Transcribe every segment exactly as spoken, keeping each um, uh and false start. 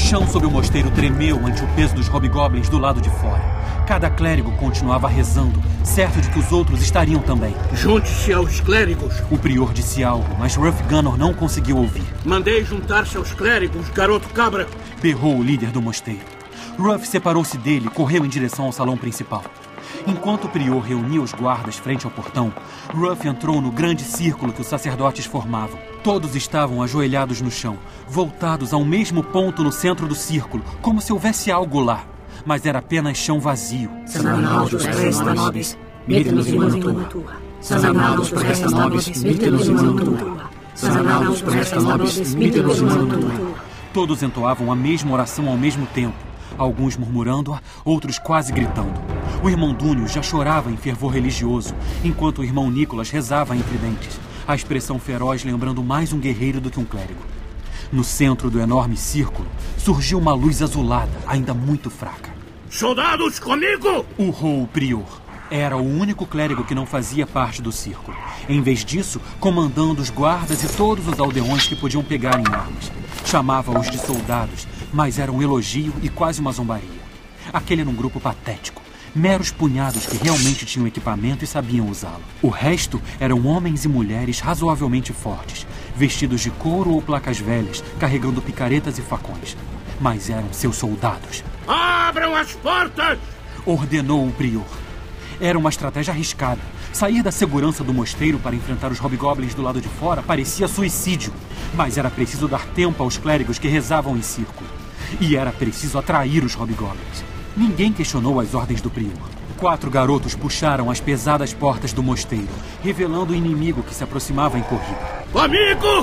chão sob o mosteiro tremeu ante o peso dos hobgoblins do lado de fora. Cada clérigo continuava rezando, certo de que os outros estariam também. Junte-se aos clérigos. O prior disse algo, mas Ruff Gunnar não conseguiu ouvir. Mandei juntar-se aos clérigos, garoto cabra. Berrou o líder do mosteiro. Ruff separou-se dele e correu em direção ao salão principal. Enquanto o prior reunia os guardas frente ao portão, Ruff entrou no grande círculo que os sacerdotes formavam. Todos estavam ajoelhados no chão, voltados ao mesmo ponto no centro do círculo, como se houvesse algo lá. Mas era apenas chão vazio. Sanarnaldos presta nobis, mite-nos in mano tua. Sanarnaldos presta nobis, mite-nos in mano tua. Sanarnaldos presta nobis, mite-nos in mano tua. Todos entoavam a mesma oração ao mesmo tempo, alguns murmurando-a, outros quase gritando. O irmão Dúnio já chorava em fervor religioso, enquanto o irmão Nicolas rezava entre dentes, a expressão feroz lembrando mais um guerreiro do que um clérigo. No centro do enorme círculo, surgiu uma luz azulada, ainda muito fraca. Soldados, comigo! Urrou o prior. Era o único clérigo que não fazia parte do círculo. Em vez disso, comandando os guardas e todos os aldeões que podiam pegar em armas. Chamava-os de soldados, mas era um elogio e quase uma zombaria. Aquele era um grupo patético. Meros punhados que realmente tinham equipamento e sabiam usá-lo. O resto eram homens e mulheres razoavelmente fortes, vestidos de couro ou placas velhas, carregando picaretas e facões. Mas eram seus soldados. Abram as portas! Ordenou o prior. Era uma estratégia arriscada. Sair da segurança do mosteiro para enfrentar os hobgoblins do lado de fora parecia suicídio. Mas era preciso dar tempo aos clérigos que rezavam em círculo. E era preciso atrair os hobgoblins. Ninguém questionou as ordens do prior. Quatro garotos puxaram as pesadas portas do mosteiro, revelando o inimigo que se aproximava em corrida. Amigo!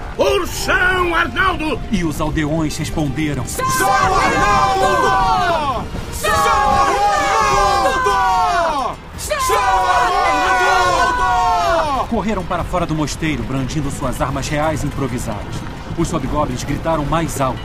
Ursão Arnaldo! E os aldeões responderam: São Arnaldo! São Arnaldo! São Arnaldo! Correram para fora do mosteiro, brandindo suas armas reais improvisadas. Os hobgoblins gritaram mais alto.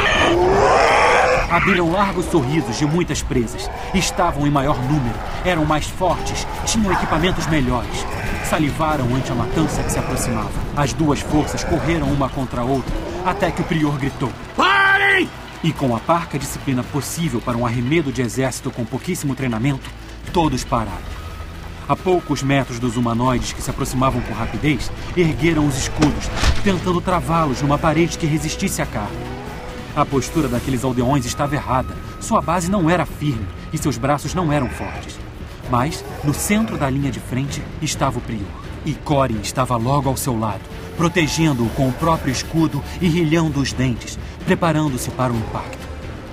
Abriram largos sorrisos de muitas presas. Estavam em maior número, eram mais fortes, tinham equipamentos melhores. Salivaram ante a matança que se aproximava. As duas forças correram uma contra a outra, até que o prior gritou: Parem! E com a parca disciplina possível para um arremedo de exército com pouquíssimo treinamento, todos pararam. A poucos metros dos humanoides que se aproximavam com rapidez, ergueram os escudos, tentando travá-los numa parede que resistisse à carga. A postura daqueles aldeões estava errada. Sua base não era firme e seus braços não eram fortes. Mas, no centro da linha de frente, estava o prior. E Corin estava logo ao seu lado, protegendo-o com o próprio escudo e rilhando os dentes, preparando-se para o impacto.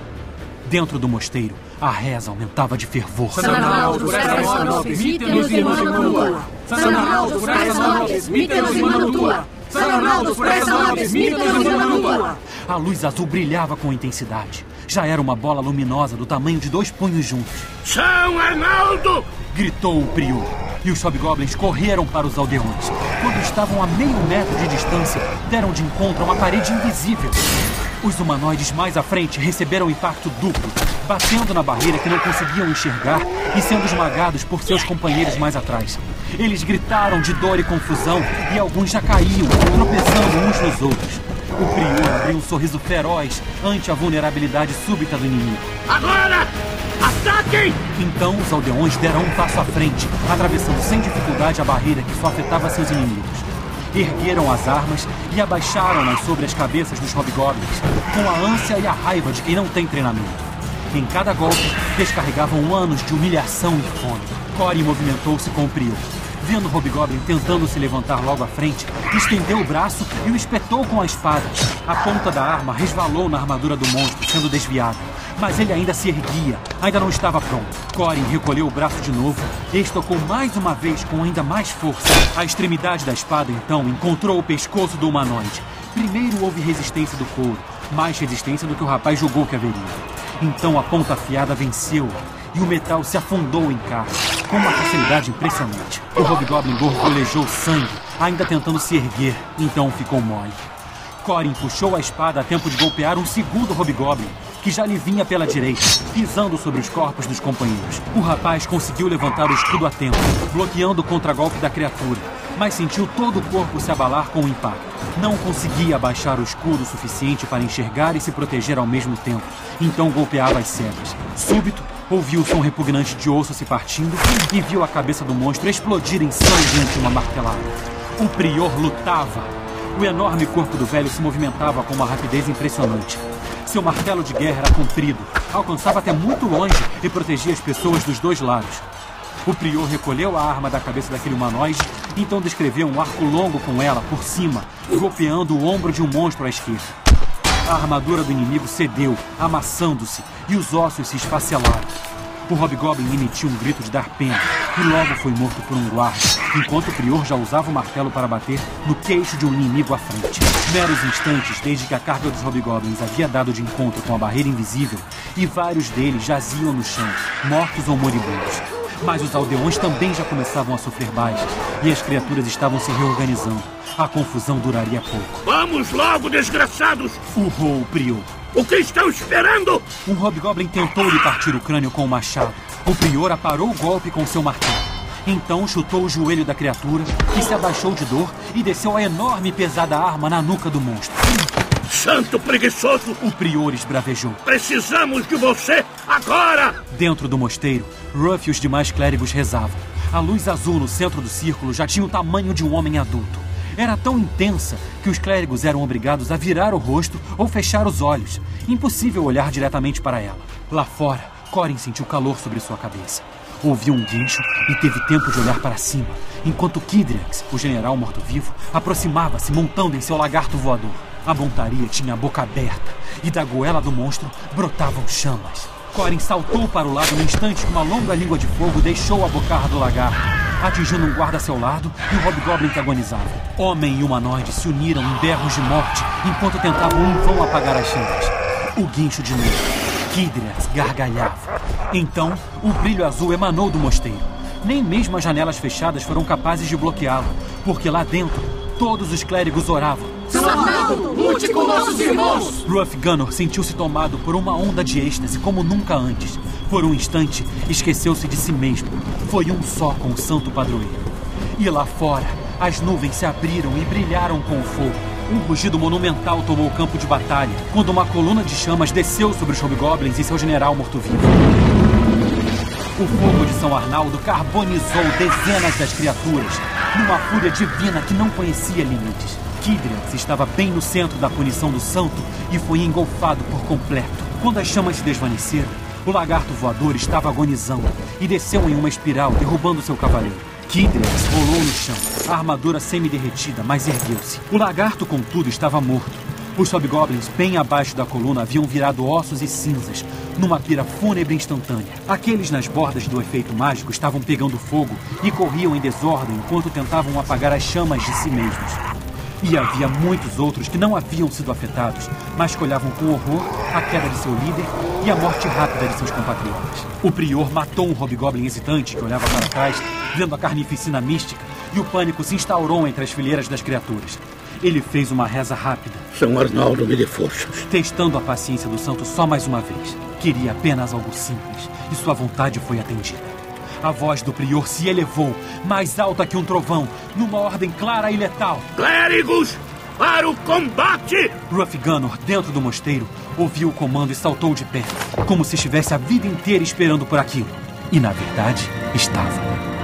Dentro do mosteiro, a reza aumentava de fervor. Sanarnaldos presta nobis, mite-nos in mano tua. Sanarnaldos presta nobis, mite-nos in mano tua. Sanarnaldos presta nobis, mite-nos in mano tua. A luz azul brilhava com intensidade. Já era uma bola luminosa do tamanho de dois punhos juntos. São Arnaldo! Gritou o prior. E os hobgoblins correram para os aldeões. Quando estavam a meio metro de distância, deram de encontro a uma parede invisível. Os humanoides mais à frente receberam impacto duplo, batendo na barreira que não conseguiam enxergar e sendo esmagados por seus companheiros mais atrás. Eles gritaram de dor e confusão e alguns já caíam, tropeçando uns nos outros. O prior abriu um sorriso feroz ante a vulnerabilidade súbita do inimigo. Agora! Ataquem! Então os aldeões deram um passo à frente, atravessando sem dificuldade a barreira que só afetava seus inimigos. Ergueram as armas e abaixaram-nas sobre as cabeças dos hobgoblins, com a ânsia e a raiva de quem não tem treinamento. Em cada golpe, descarregavam anos de humilhação e fome. Corin movimentou-se com o prior. Vendo o hobgoblin tentando se levantar logo à frente, estendeu o braço e o espetou com a espada. A ponta da arma resvalou na armadura do monstro, sendo desviada. Mas ele ainda se erguia, ainda não estava pronto. Corin recolheu o braço de novo e estocou mais uma vez com ainda mais força. A extremidade da espada, então, encontrou o pescoço do humanoide. Primeiro houve resistência do couro, mais resistência do que o rapaz julgou que haveria. Então a ponta afiada venceu e o metal se afundou em carne, com uma facilidade impressionante. O hobgoblin gorgolejou sangue, ainda tentando se erguer, então ficou mole. Corin puxou a espada a tempo de golpear um segundo hobgoblin, que que já lhe vinha pela direita, pisando sobre os corpos dos companheiros. O rapaz conseguiu levantar o escudo a tempo, bloqueando o contragolpe da criatura, mas sentiu todo o corpo se abalar com o impacto. Não conseguia abaixar o escudo o suficiente para enxergar e se proteger ao mesmo tempo, então golpeava as cegas. Súbito, ouviu o som repugnante de osso se partindo e viu a cabeça do monstro explodir em sangue ante uma martelada. O prior lutava. O enorme corpo do velho se movimentava com uma rapidez impressionante. Seu martelo de guerra era comprido, alcançava até muito longe e protegia as pessoas dos dois lados. O prior recolheu a arma da cabeça daquele humanoide, então descreveu um arco longo com ela por cima, golpeando o ombro de um monstro à esquerda. A armadura do inimigo cedeu, amassando-se, e os ossos se esfacelaram. O Hobgoblin emitiu um grito de dar pena e logo foi morto por um guarda, enquanto o prior já usava o martelo para bater no queixo de um inimigo à frente. Meros instantes desde que a carga dos Hobgoblins havia dado de encontro com a barreira invisível e vários deles jaziam no chão, mortos ou moribundos. Mas os aldeões também já começavam a sofrer baixas e as criaturas estavam se reorganizando. A confusão duraria pouco. Vamos logo, desgraçados! Urrou o prior. O que estão esperando? Um Hobgoblin tentou lhe partir o crânio com o machado. O prior aparou o golpe com seu martelo. Então chutou o joelho da criatura, que se abaixou de dor e desceu a enorme e pesada arma na nuca do monstro. Santo preguiçoso! O prior esbravejou. Precisamos de você agora! Dentro do mosteiro, Ruff e os demais clérigos rezavam. A luz azul no centro do círculo já tinha o tamanho de um homem adulto. Era tão intensa que os clérigos eram obrigados a virar o rosto ou fechar os olhos. Impossível olhar diretamente para ela. Lá fora, Corin sentiu calor sobre sua cabeça. Ouviu um guincho e teve tempo de olhar para cima, enquanto Kidriax, o general morto-vivo, aproximava-se montando em seu lagarto voador. A montaria tinha a boca aberta e da goela do monstro brotavam chamas. Corin saltou para o lado no instante que uma longa língua de fogo deixou a bocarra do lagarto, atingindo um guarda a seu lado e o Hobgoblin que agonizava. Homem e humanoide se uniram em berros de morte enquanto tentavam em vão apagar as chamas. O guincho de novo. Kidriax gargalhava. Então, o brilho azul emanou do mosteiro. Nem mesmo as janelas fechadas foram capazes de bloqueá-lo, porque lá dentro, todos os clérigos oravam. São Arnaldo, lute com nossos irmãos! Ruff Gunnar sentiu-se tomado por uma onda de êxtase como nunca antes. Por um instante, esqueceu-se de si mesmo. Foi um só com o santo padroeiro. E lá fora, as nuvens se abriram e brilharam com o fogo. Um rugido monumental tomou o campo de batalha, quando uma coluna de chamas desceu sobre os Hobgoblins e seu general morto-vivo. O fogo de São Arnaldo carbonizou dezenas das criaturas, numa fúria divina que não conhecia limites. Kidriax estava bem no centro da punição do santo e foi engolfado por completo. Quando as chamas se desvaneceram, o lagarto voador estava agonizando e desceu em uma espiral, derrubando seu cavaleiro. Kidriax rolou no chão, a armadura semi-derretida, mas ergueu-se. O lagarto, contudo, estava morto. Os Hobgoblins, bem abaixo da coluna, haviam virado ossos e cinzas, numa pira fúnebre instantânea. Aqueles nas bordas do efeito mágico estavam pegando fogo e corriam em desordem enquanto tentavam apagar as chamas de si mesmos. E havia muitos outros que não haviam sido afetados, mas que olhavam com horror a queda de seu líder e a morte rápida de seus compatriotas. O prior matou um Hobgoblin hesitante que olhava para trás, vendo a carnificina mística, e o pânico se instaurou entre as fileiras das criaturas. Ele fez uma reza rápida. São Arnaldo, me dê forças. Testando a paciência do santo só mais uma vez. Queria apenas algo simples, e sua vontade foi atendida. A voz do prior se elevou, mais alta que um trovão, numa ordem clara e letal. Clérigos, para o combate! Ruff Gunnar, dentro do mosteiro, ouviu o comando e saltou de pé, como se estivesse a vida inteira esperando por aquilo. E, na verdade, estava.